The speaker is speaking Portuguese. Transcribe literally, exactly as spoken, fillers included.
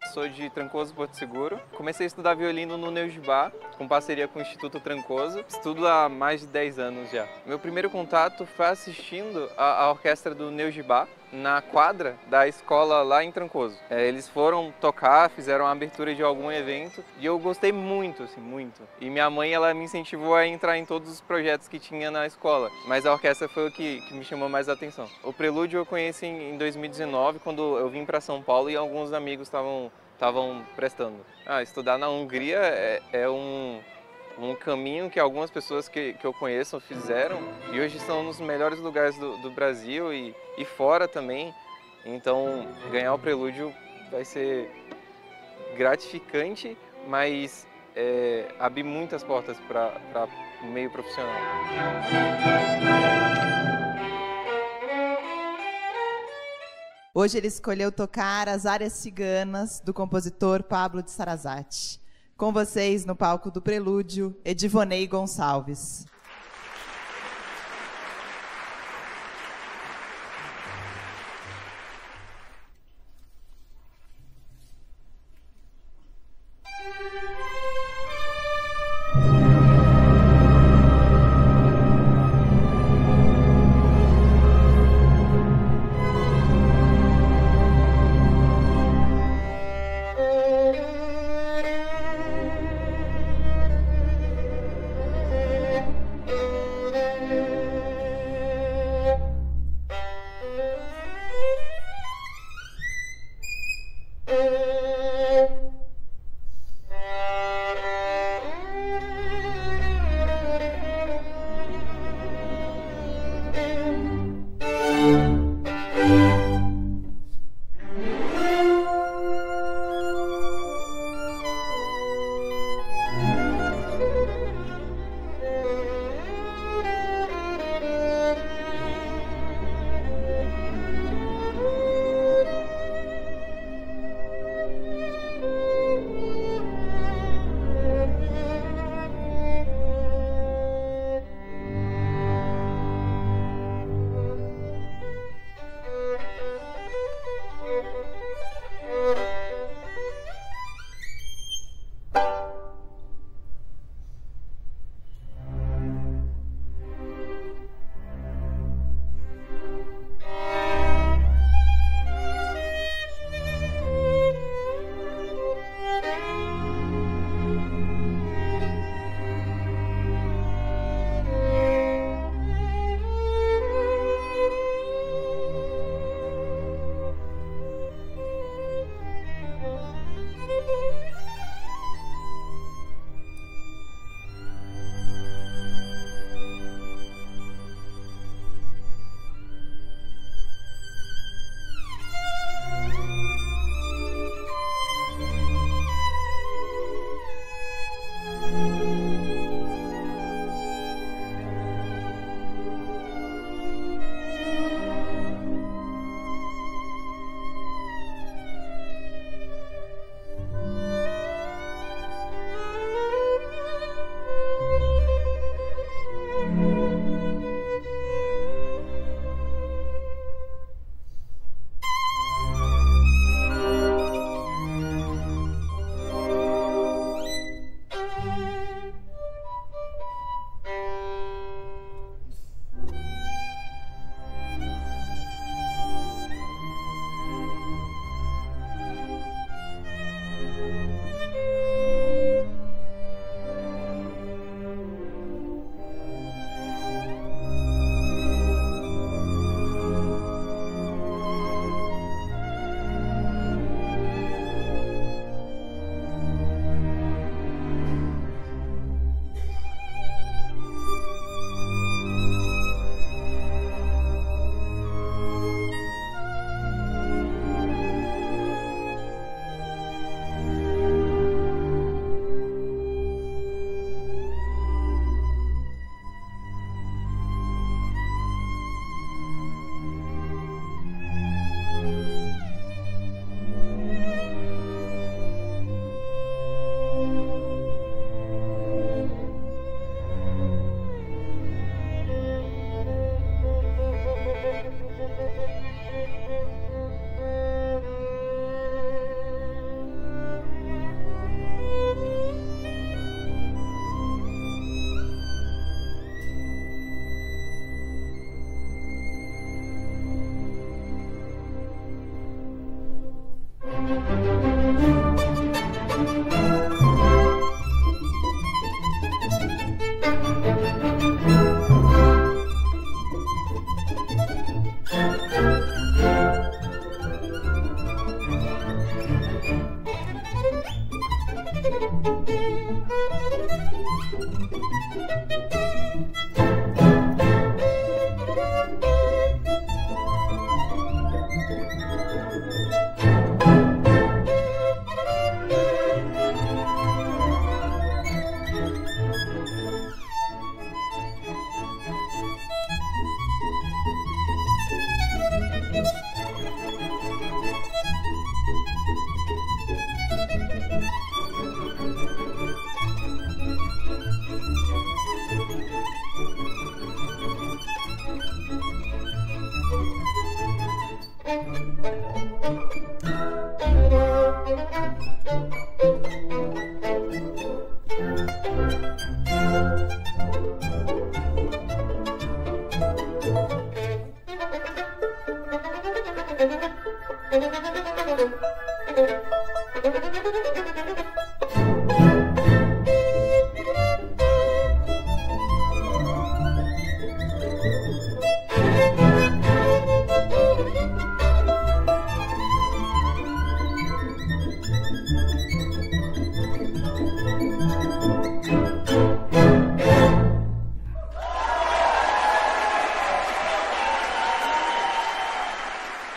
sou de Trancoso, Porto Seguro. Comecei a estudar violino no Neugibá, com parceria com o Instituto Trancoso. Estudo há mais de dez anos já. Meu primeiro contato foi assistindo a, a orquestra do Neugibá na quadra da escola lá em Trancoso. É, eles foram tocar, fizeram a abertura de algum evento e eu gostei muito, assim, muito. E minha mãe, ela me incentivou a entrar em todos os projetos que tinha na escola, mas a orquestra foi o que, que me chamou mais a atenção. O Prelúdio eu conheci em dois mil e dezenove, quando eu vim para São Paulo e alguns amigos estavam estavam prestando. Ah, estudar na Hungria é, é um um caminho que algumas pessoas que, que eu conheço fizeram e hoje estão nos melhores lugares do, do Brasil e, e fora também. Então, ganhar o Prelúdio vai ser gratificante, mas é, abre muitas portas para o meio profissional. Hoje ele escolheu tocar as áreas ciganas do compositor Pablo de Sarasate. Com vocês, no palco do Prelúdio, Edivonei Gonçalves. Thank you.